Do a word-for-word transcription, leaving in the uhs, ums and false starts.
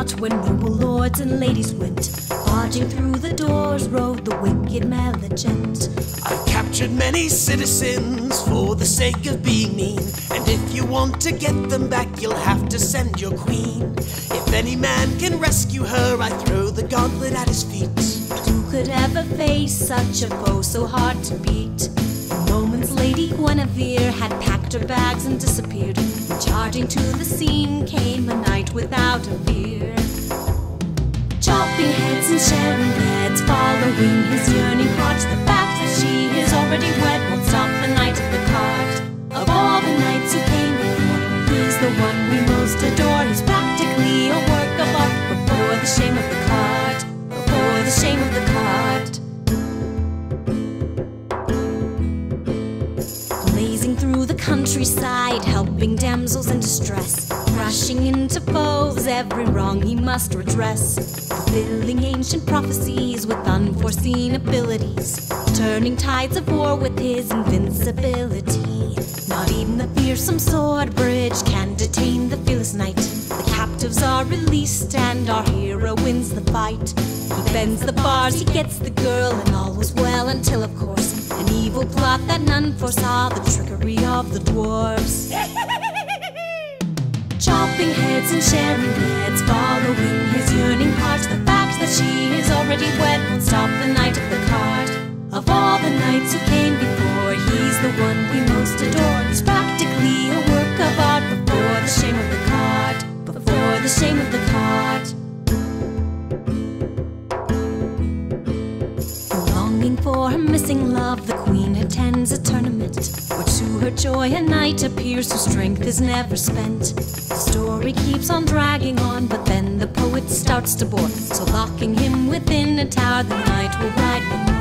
court when noble lords and ladies went. Barging through the doors rode the wicked Meleagant. I've captured many citizens for the sake of being mean, and if you want to get them back, you'll have to send your queen. If any man can rescue her, I throw the gauntlet at his feet. Who could ever face such a foe so hard to beat? In moments Lady Guinevere had packed her bags and disappeared. Charging to the scene came a knight without a fear. Chopping heads and sharing beds, following his yearning heart. The fact that she is already wed won't stop the knight of the cart. Of all the knights who came before, he's the one we most adore. He's practically a work of art before the shame of the cart. Before the shame of the cart. Blazing through the countryside, helping damsels in distress. Crashing into foes, every wrong he must redress. Fulfilling ancient prophecies with unforeseen abilities. Turning tides of war with his invincibility. Not even the fearsome sword bridge can detain the fearless knight. The captives are released and our hero wins the fight. He bends the bars, he gets the girl, and all was well until, of course, an evil plot that none foresaw, the trickery of the dwarves. Chopping heads and sharing beds, following his yearning heart. The fact that she is already wed won't stop the knight of the cart. Of all the knights who came before, he's the one we most adore. He's practically a work of art before the shame of the cart. Before the shame of the cart. Longing for her missing love, the queen attends a tournament, where to her joy a knight appears whose strength is never spent. The story keeps on dragging on, but then the poet starts to bore. So locking him within a tower, the knight will ride no more.